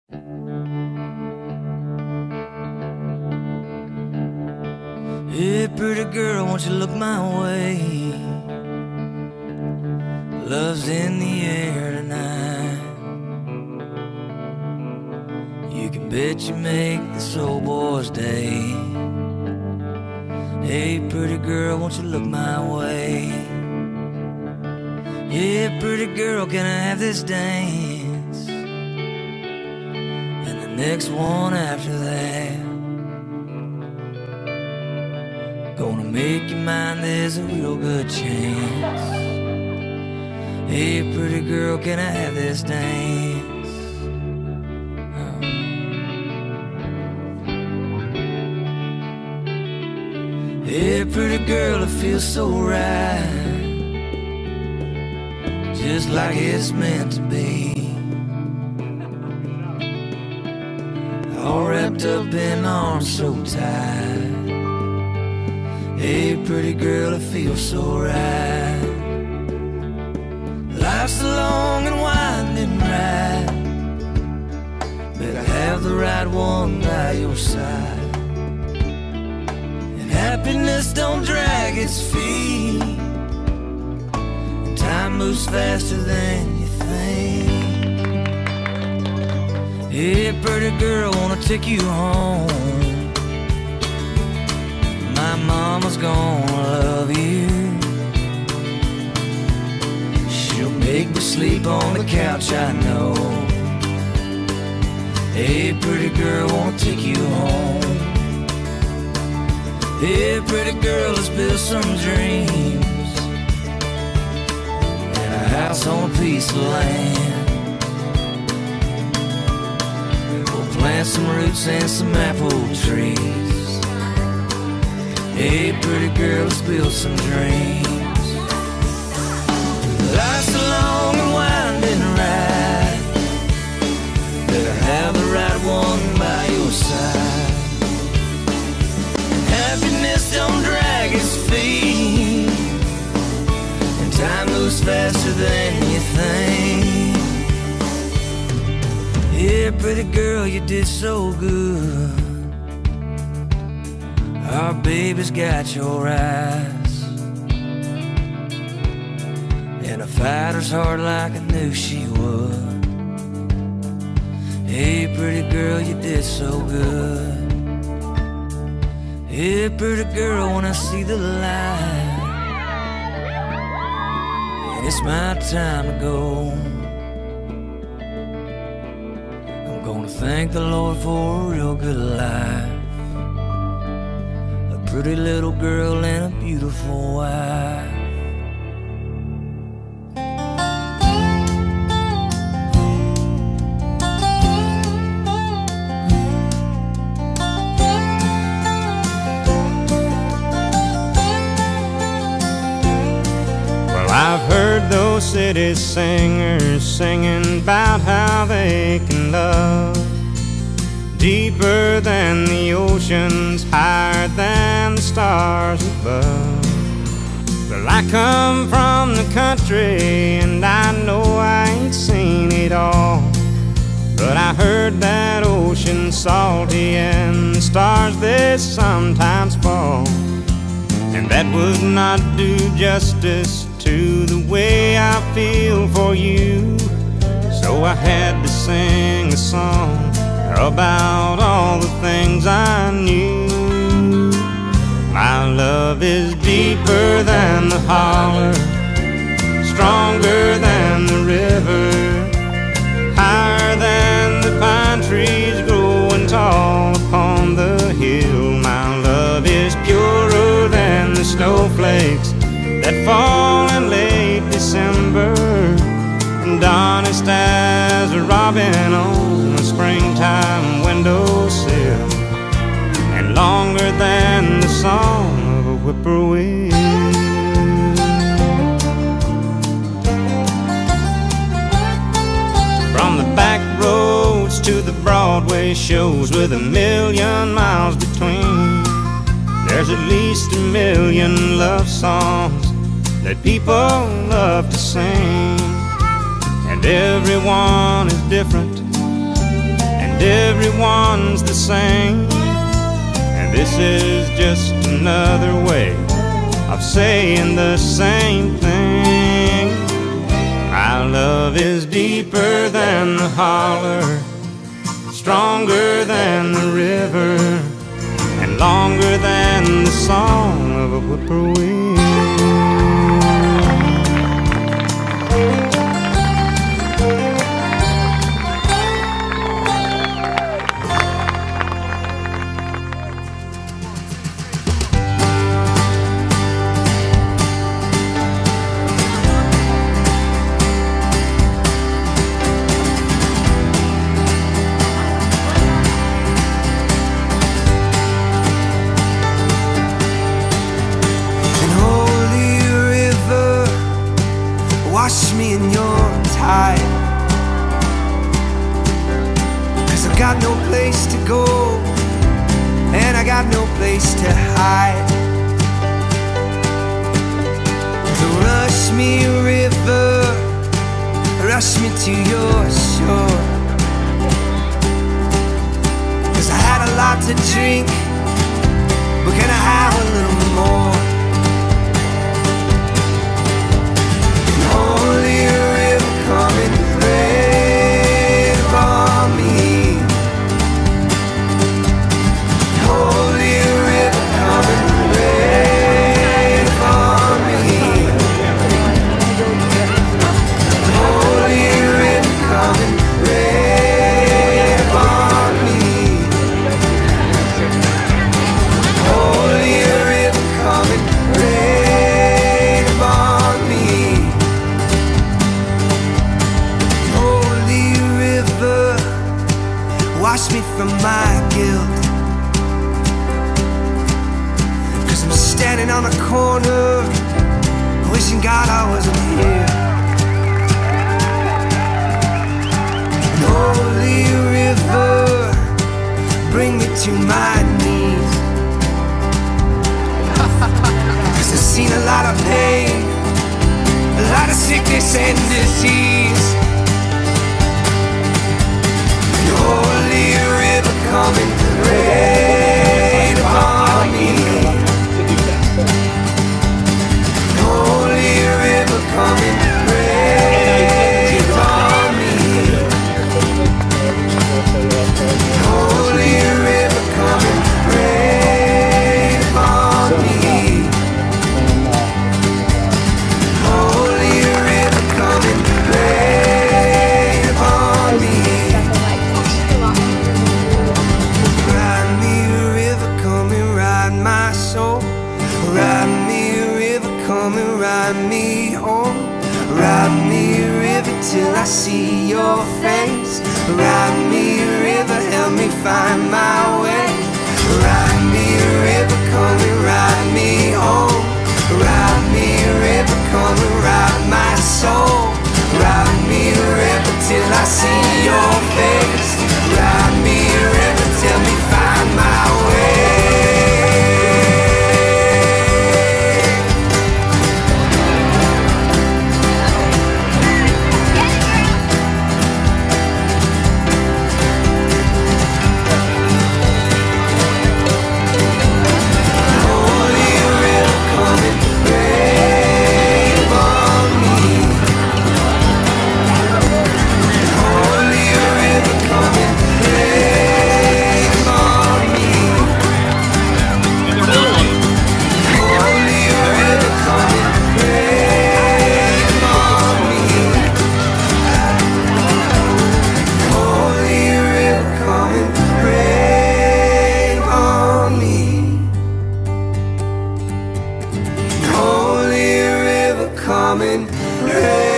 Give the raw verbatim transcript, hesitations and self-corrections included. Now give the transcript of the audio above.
Hey, pretty girl, won't you look my way? Love's in the air tonight. You can bet you make this old boy's day. Hey, pretty girl, won't you look my way? Yeah, pretty girl, can I have this dance? And the next one after that. Gonna make you mine, there's a real good chance. Hey, pretty girl, can I have this dance? Oh. Hey, pretty girl, it feels so right, just like it's meant to be. All wrapped up in arms so tight. Hey, pretty girl, it feels so right. Life's a long and winding ride. Better have the right one by your side. And happiness don't drag its feet, and time moves faster than you think. Hey, pretty girl, wanna take you home. My mama's gonna love you. She'll make me sleep on the couch, I know. Hey, pretty girl, wanna take you home. Hey, pretty girl, let's build some dreams and a house on a piece of land. We'll plant some roots and some apple trees. Hey, pretty girl, let's build some dreams. Life's a long and winding ride. Better have the right one by your side. And happiness don't drag its feet, and time moves faster than you think. Yeah, pretty girl, you did so good. Our baby's got your eyes, and a fighter's heart like I knew she would. Hey, pretty girl, you did so good. Hey, pretty girl, when I see the light, and it's my time to go, I'm gonna thank the Lord for a real good life. Pretty little girl and a beautiful wife. Well, I've heard those city singers singing about how they can love deeper than the oceans, higher than the stars above. Well, I come from the country, and I know I ain't seen it all, but I heard that ocean's salty and the stars they sometimes fall, and that would not do justice to the way I feel for you. So I had to sing a song about all the things I knew. My love is deeper than the holler, stronger than the river, higher than the pine trees growing tall upon the hill. My love is purer than the snowflakes that fall in late December, and honest as a robin on a springtime windowsill, and longer than the song of a whippoorwill. From the back roads to the Broadway shows with a million miles between, there's at least a million love songs that people love to sing. And everyone is different, and and everyone's the same. And this is just another way of saying the same thing. Our love is deeper than the holler, stronger than the river, and longer than the song of a whippoorwill. Wash me in your tide, 'cause I got no place to go, and I got no place to hide. So rush me, river, rush me to your shore, 'cause I had a lot to drink, but can I have a little more? Holy river, come and rain upon me. Holy river, come and rain upon me. Holy river, come and rain upon me. Holy river, come and rain upon me. Wash me from my guilt, 'cause I'm standing on a corner wishing God I wasn't here. And holy river, bring me to my knees, 'cause I've seen a lot of pain, a lot of sickness and disease. Holy river, come and rain upon me. Holy river, come and rain upon me. Holy river, come and rain upon me. Holy river, come and rain upon me. Ride me, river, come and ride me home. Ride me, river, till I see your face. Ride me, river, help me find my way. Ride me, river, come and ride me home. Ride me, river, come and ride my soul. Ride me, river, till I see your face. Ride me, river, tell me find my way. Come and rain.